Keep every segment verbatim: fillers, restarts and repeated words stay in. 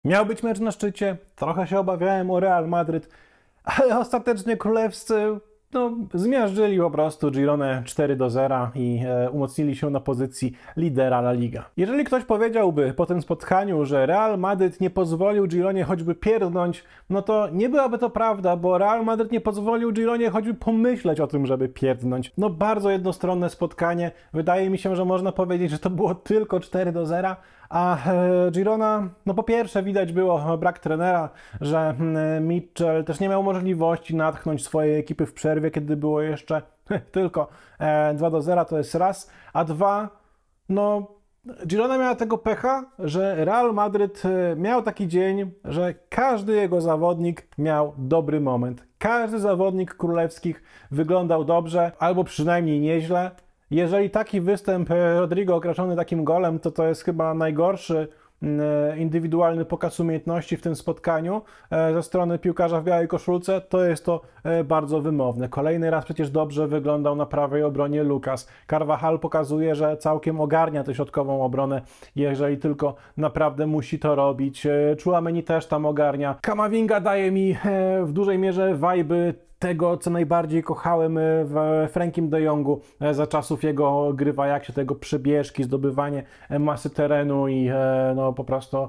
Miał być mecz na szczycie, trochę się obawiałem o Real Madryt, ale ostatecznie królewscy no, zmiażdżyli po prostu Gironę cztery do zera i e, umocnili się na pozycji lidera La Liga. Jeżeli ktoś powiedziałby po tym spotkaniu, że Real Madryt nie pozwolił Gironie choćby pierdnąć, no to nie byłaby to prawda, bo Real Madryt nie pozwolił Gironie choćby pomyśleć o tym, żeby pierdnąć. No bardzo jednostronne spotkanie. Wydaje mi się, że można powiedzieć, że to było tylko cztery do zera, a e, Girona, no po pierwsze widać było brak trenera, że e, Mitchell też nie miał możliwości natchnąć swojej ekipy w przerwie, kiedy było jeszcze tylko e, dwa do zera, to jest raz, a dwa, no Girona miała tego pecha, że Real Madryt miał taki dzień, że każdy jego zawodnik miał dobry moment. Każdy zawodnik królewskich wyglądał dobrze, albo przynajmniej nieźle. Jeżeli taki występ Rodrigo okraszony takim golem, to to jest chyba najgorszy indywidualny pokaz umiejętności w tym spotkaniu ze strony piłkarza w białej koszulce, to jest to bardzo wymowne. Kolejny raz przecież dobrze wyglądał na prawej obronie Lucas. Carvajal pokazuje, że całkiem ogarnia tę środkową obronę, jeżeli tylko naprawdę musi to robić. Tchouaméni też tam ogarnia. Camavinga daje mi w dużej mierze wajby tego, co najbardziej kochałem w Frankiem de Jongu za czasów jego gry w Ajaxie, tego przebieżki, zdobywanie masy terenu i no po prostu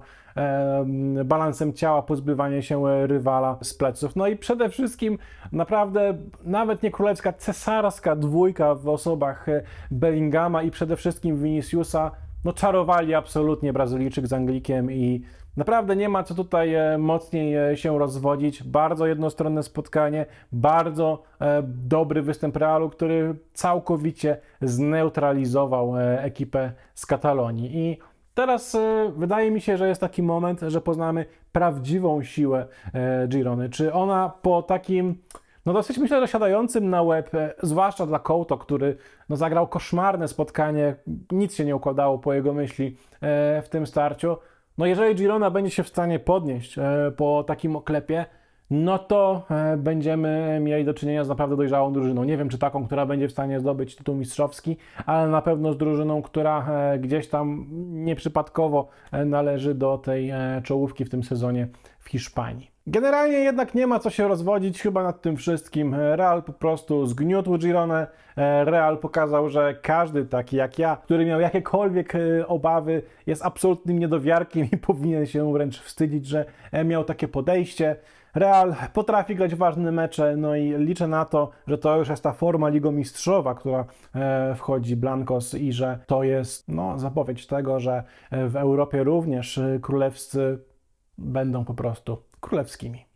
balansem ciała pozbywanie się rywala z pleców. No i przede wszystkim naprawdę nawet nie królewska, cesarska dwójka w osobach Bellingama i przede wszystkim Viniciusa, no czarowali absolutnie Brazylijczyk z Anglikiem i naprawdę nie ma co tutaj mocniej się rozwodzić. Bardzo jednostronne spotkanie, bardzo dobry występ Realu, który całkowicie zneutralizował ekipę z Katalonii. I teraz wydaje mi się, że jest taki moment, że poznamy prawdziwą siłę Girony. Czy ona po takim no dosyć myślę, że siadającym na łeb, zwłaszcza dla Couto, który no, zagrał koszmarne spotkanie, nic się nie układało po jego myśli w tym starciu. No jeżeli Girona będzie się w stanie podnieść po takim oklepie, no to będziemy mieli do czynienia z naprawdę dojrzałą drużyną. Nie wiem, czy taką, która będzie w stanie zdobyć tytuł mistrzowski, ale na pewno z drużyną, która gdzieś tam nieprzypadkowo należy do tej czołówki w tym sezonie w Hiszpanii. Generalnie jednak nie ma co się rozwodzić chyba nad tym wszystkim. Real po prostu zgniótł Gironę. Real pokazał, że każdy taki jak ja, który miał jakiekolwiek obawy, jest absolutnym niedowiarkiem i powinien się wręcz wstydzić, że miał takie podejście. Real potrafi grać ważne mecze, no i liczę na to, że to już jest ta forma ligomistrzowa, która wchodzi Blancos i że to jest no, zapowiedź tego, że w Europie również królewscy będą po prostu królewskimi.